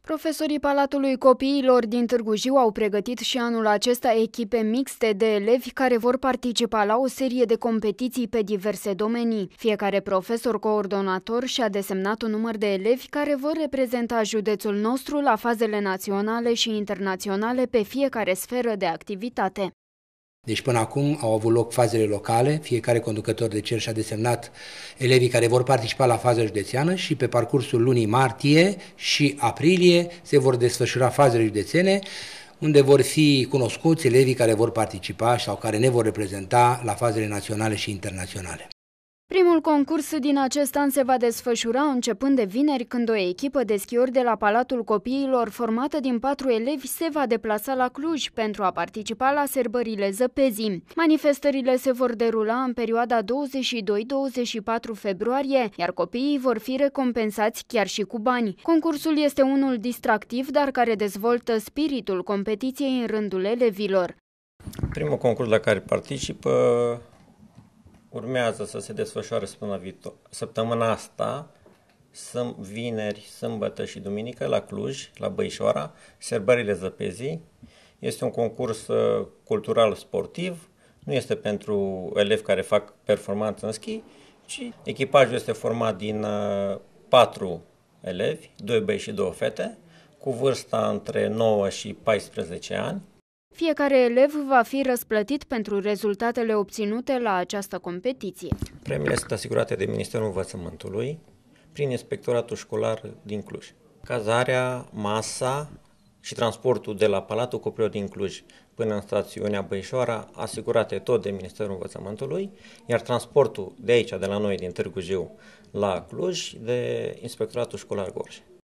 Profesorii Palatului Copiilor din Târgu Jiu au pregătit și anul acesta echipe mixte de elevi care vor participa la o serie de competiții pe diverse domenii. Fiecare profesor coordonator și-a desemnat un număr de elevi care vor reprezenta județul nostru la fazele naționale și internaționale pe fiecare sferă de activitate. Deci până acum au avut loc fazele locale, fiecare conducător de cer și-a desemnat elevii care vor participa la faza județeană și pe parcursul lunii martie și aprilie se vor desfășura fazele județene, unde vor fi cunoscuți elevii care vor participa sau care ne vor reprezenta la fazele naționale și internaționale. Primul concurs din acest an se va desfășura începând de vineri, când o echipă de schiori de la Palatul Copiilor, formată din 4 elevi, se va deplasa la Cluj pentru a participa la Sărbările Zăpezii. Manifestările se vor derula în perioada 22-24 februarie, iar copiii vor fi recompensați chiar și cu bani. Concursul este unul distractiv, dar care dezvoltă spiritul competiției în rândul elevilor. Primul concurs la care participă urmează să se desfășoare săptămâna asta, vineri, sâmbătă și duminică la Cluj, la Băișoara, Sărbările Zăpezii. Este un concurs cultural-sportiv, nu este pentru elevi care fac performanță în schi, ci echipajul este format din 4 elevi, 2 băieți și 2 fete, cu vârsta între 9 și 14 ani. Fiecare elev va fi răsplătit pentru rezultatele obținute la această competiție. Premiile sunt asigurate de Ministerul Învățământului prin Inspectoratul Școlar din Cluj. Cazarea, masa și transportul de la Palatul Copiilor din Cluj până în stațiunea Băișoara asigurate tot de Ministerul Învățământului, iar transportul de aici, de la noi, din Târgu Jiu, la Cluj, de Inspectoratul Școlar Gorj.